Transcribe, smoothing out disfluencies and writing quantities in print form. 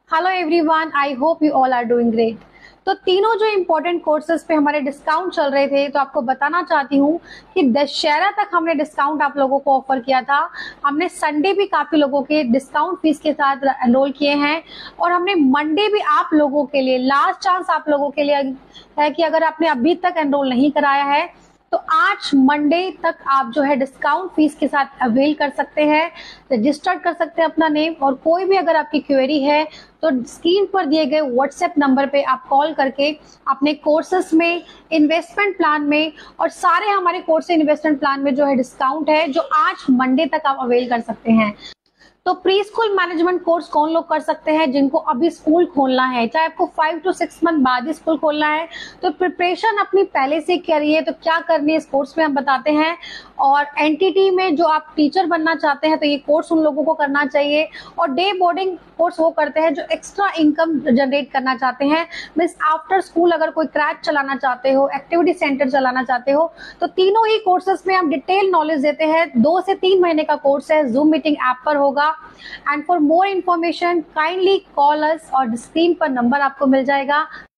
Hello everyone, I hope you all are doing great. तो तीनों जो इम्पोर्टेंट कोर्सेज पे हमारे डिस्काउंट चल रहे थे, तो आपको बताना चाहती हूँ कि दशहरा तक हमने डिस्काउंट आप लोगों को ऑफर किया था। हमने संडे भी काफी लोगों के डिस्काउंट फीस के साथ एनरोल किए हैं, और हमने मंडे भी आप लोगों के लिए लास्ट चांस आप लोगों के लिए है कि अगर आपने अभी तक एनरोल नहीं कराया है तो आज मंडे तक आप जो है डिस्काउंट फीस के साथ अवेल कर सकते हैं, रजिस्टर कर सकते हैं अपना नेम। और कोई भी अगर आपकी क्वेरी है तो स्क्रीन पर दिए गए व्हाट्सएप नंबर पे आप कॉल करके अपने कोर्सेस में, इन्वेस्टमेंट प्लान में, और सारे हमारे कोर्स इन्वेस्टमेंट प्लान में जो है डिस्काउंट है जो आज मंडे तक आप अवेल कर सकते हैं। तो प्री स्कूल मैनेजमेंट कोर्स कौन लोग कर सकते हैं? जिनको अभी स्कूल खोलना है, चाहे आपको 5 to 6 मंथ बाद ही स्कूल खोलना है, तो प्रिपरेशन अपनी पहले से करिए। तो क्या करनी है इस कोर्स में हम बताते हैं। और एनटीटी में जो आप टीचर बनना चाहते हैं तो ये कोर्स उन लोगों को करना चाहिए। और डे बोर्डिंग कोर्स वो करते हैं जो एक्स्ट्रा इनकम जनरेट करना चाहते हैं, मीन्स आफ्टर स्कूल अगर कोई क्रैच चलाना चाहते हो, एक्टिविटी सेंटर चलाना चाहते हो, तो तीनों ही कोर्सेज में हम डिटेल नॉलेज देते हैं। 2 से 3 महीने का कोर्स है, जूम मीटिंग ऐप पर होगा। And for more information kindly call us, और स्क्रीन पर नंबर आपको मिल जाएगा।